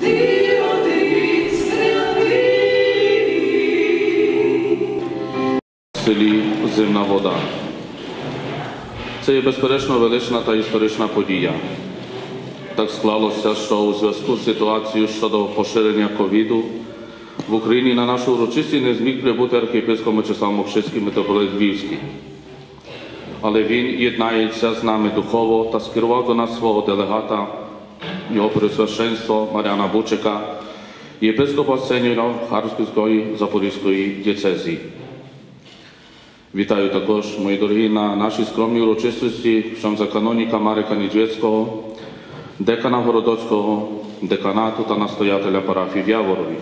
селі Зимна вода. Це є безперечно велична та історична подія. Так склалося, що у зв'язку з ситуацією щодо поширення ковіду в Україні на нашу урочистість не зміг прибути архієпископ Мечислав Мокшицький, митрополит Львівський. Але він єднається з нами духово та скерував до нас свого делегата, його Преосвященство Мар'яна Бучика, єпископа сеньора Харківської Запорізької дієцезії. Вітаю також, мої дорогі, на нашій скромній урочистості księdza каноніка Марика Нідзвєцького, декана Городоцького деканату та настоятеля парафії в Яворові.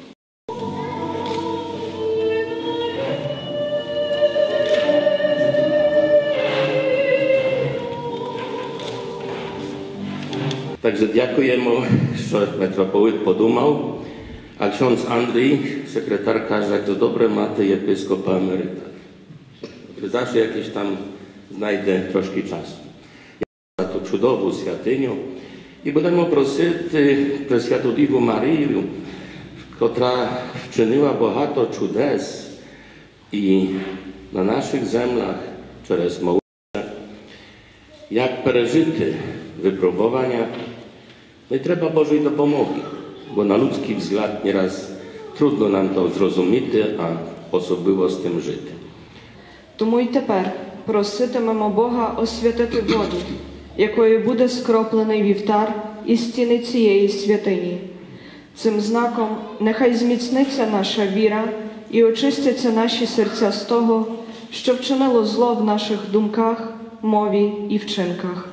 Także дякуємо, що митрополит подумав, а ksiądz Андрій, секретар, каже, як добре мати єпископа емерита. Zawsze jakieś tam znajdę troszkę czasu. Ja to czudową świętynię i będę prosić Preswiatodliwą Maryję, która wczyniła bohato cudes i na naszych zemlach przez modlitwę, jak przeżyty wypróbowania, no i trzeba Bożej dopomogi, bo na ludzki wzgląd nieraz trudno nam to zrozumieć, a osobiło z tym żyć. Тому й тепер проситимемо Бога освятити воду, якою буде скроплений вівтар і стіни цієї святині. Цим знаком нехай зміцниться наша віра і очистяться наші серця з того, що вчинило зло в наших думках, мові і вчинках.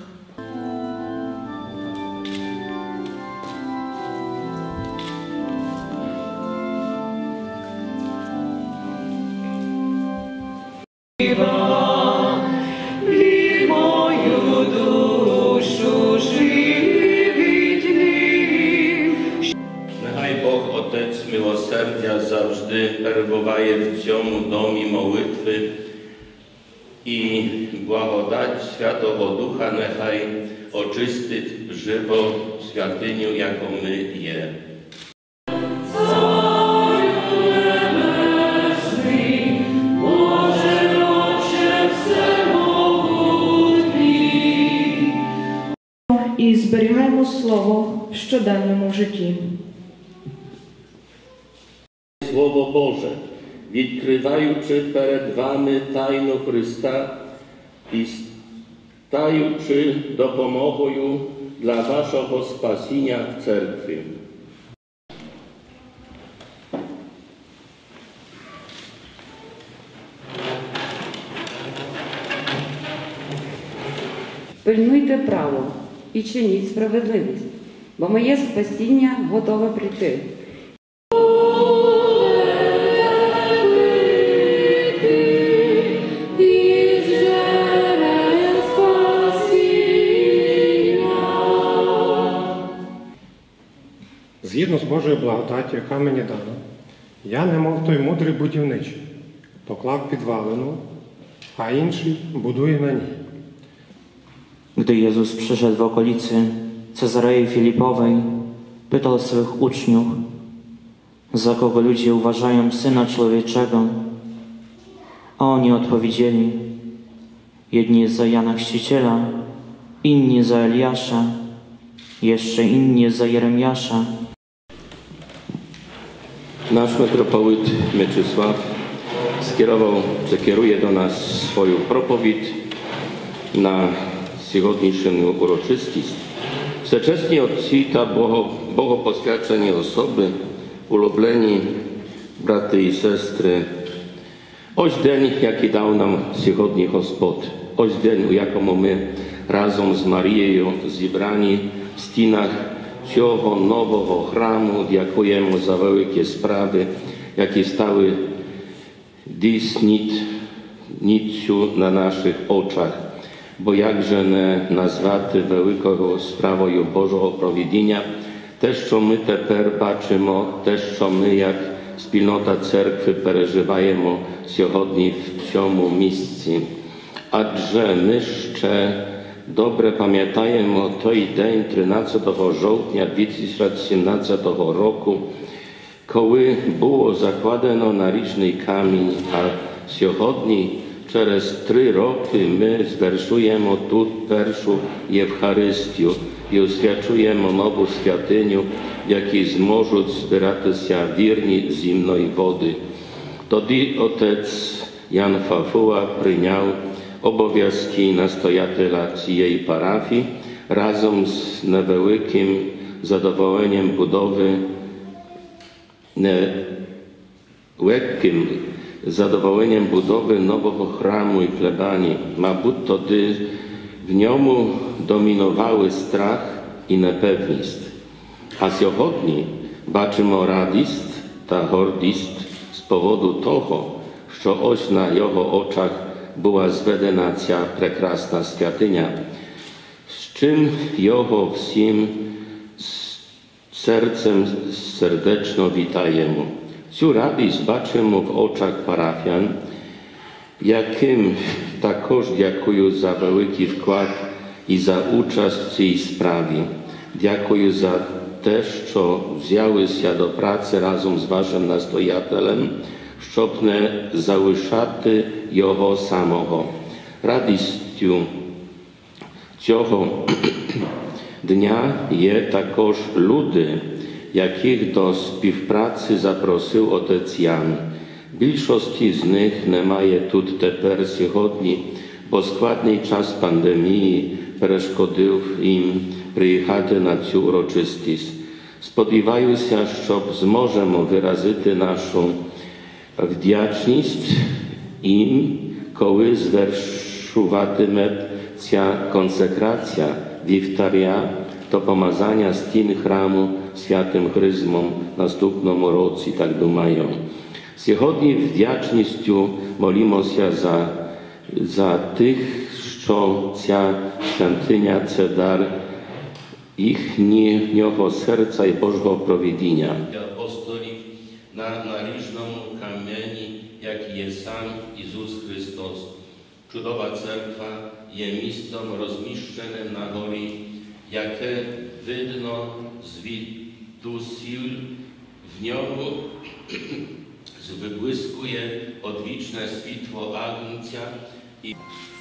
Nechaj Bóg Otec miłosierdzia zawsze perwowaje w ciągu domi mołytwy i błagodać Świętego Ducha nechaj oczystyć żywo świętynię, jaką my je. І зберігаємо Слово в щоденному житті. Słowo Boże, відкриваючи перед вами тайну Христа і стаючи допомогою для вашого спасіння в церкві. Пильнуйте право і чиніть справедливість, бо моє спасіння готове прийти. Згідно з Божою благодаттю, яка мені дана, я, немов той мудрий будівничий, поклав підвалину, а інший buduje na niej. Gdy Jezus przyszedł w okolicy Cezarei Filipowej, pytał swych uczniów, za kogo ludzie uważają Syna Człowieczego. A oni odpowiedzieli, jedni za Jana Chrzciciela, inni za Eliasza, jeszcze inni za Jeremiasza. Nasz metropolit Mieczysław kieruje do nas swoją propowiedź na dzisiejszą uroczystość. Всечесні отці та богопосвячені особи, улюблені брати і сестри, ось день, який дав нам сьогодні Господь. Ось день, у якому ми разом з Марією зібрані в стінах цього нового храму, дякуємо за великі справи, які стали дійсністю на наших очах. Bo jakże не назвати великою справою Божого провидіння те, що ми тепер бачимо, те, що ми як спільнота церкви переживаємо сьогодні в цьому місці. Адже ми ще добре пам'ятаємо той день 13 жовтня 2017 року, коли було закладено наріжний камінь, а сьогодні, через 3 роки, ми звершуємо тут першу Євхаристію і освячуємо нову святиню, в якій зможуть збиратися вірні зімної води. Тоді отець Jan Fafuła прийняв обов'язки настоятеля цієї парафії разом з невеликим задоволенням будови легким задоволенням будови нового храму і плебанії. Мабуть, тоді в ньому домінували страх і непевність. А сьогодні бачимо радість та гордість з поводу того, що ось на його очах була зведена ця прекрасна святиня, з чим його всім серцем сердечно вітаємо. Цю радість бачимо в очах парафіян, яким також дякую за великий вклад і за участь в цій справі. Дякую за те, що взялися до праці разом з вашим настоятелем, щоб не залишати його самого. Радістю цього дня є також люди, яких до співпраці запросив отець Ян. Більшості з них немає тут тепер сьогодні, бо складний час пандемії перешкодив їм приїхати на цю урочистість. Сподіваюся, що зможемо виразити нашу вдячність їм, коли звершуватиметься консекрація вівтаря до помазання стін храму святим Хризмом наступному році, так думаю. Сьогодні вдячністю молимося за тих, що ця святиня – це дар їхнього серця і Божого провидіння. Апостолів на наріжному камені, як є сам Ісус Христос. Чудова церква є містом розміщеним на горі, яке видно звідусіль. В ньому виблискує одвічне світло Агнця і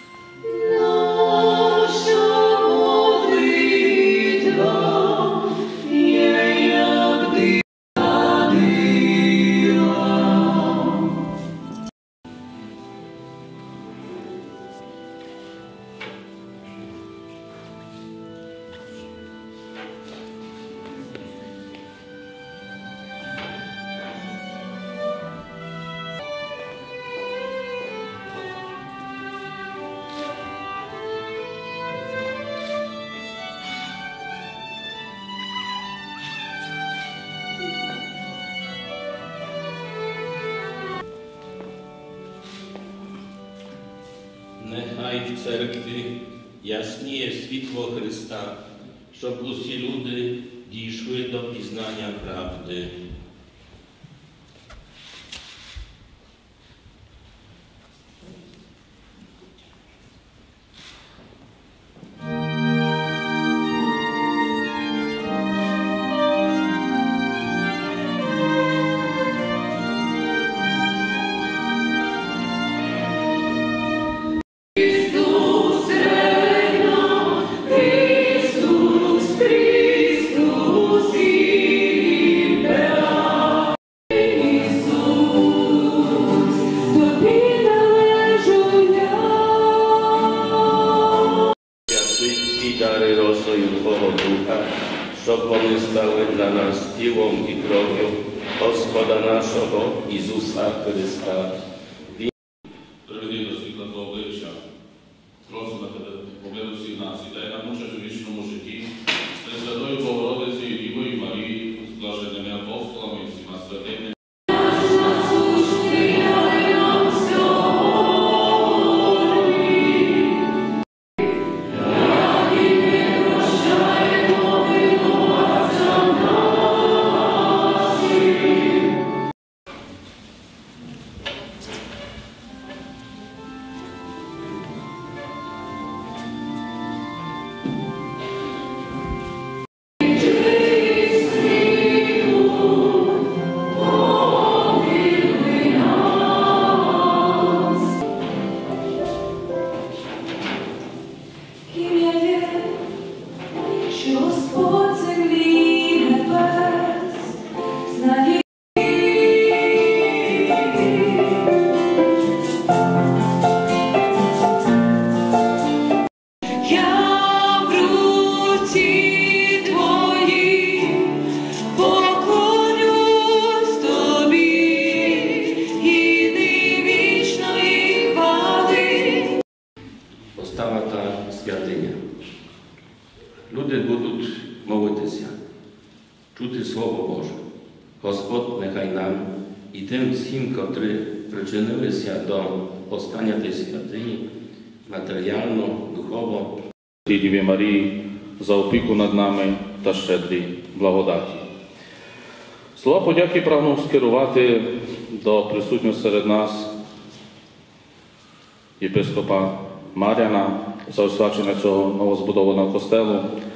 Нехай в церкві ясніє світло Христа, щоб усі люди дійшли до пізнання правди. Дари росою Твого Духа, щоб вони стали для нас тілом і кров'ю Господа нашого Ісуса Христа. Приведи до світла Твого обличчя. Просимо Тебе, погляди всіх нас і дай нам участь у вічному житті, Пресвятою Богородицею, Дівою Марією, з блаженними апостолами і всіма святими. чути Слово Боже. Господь нехай нам і тим всім, котрі причинилися до повстання тієї святині, матеріально, духово, І Діві Марії за опіку над нами та щедрі благодаті. Слова подяки прагну скерувати до присутнього серед нас єпископа Мар'яна за освячення цього новозбудованого костелу,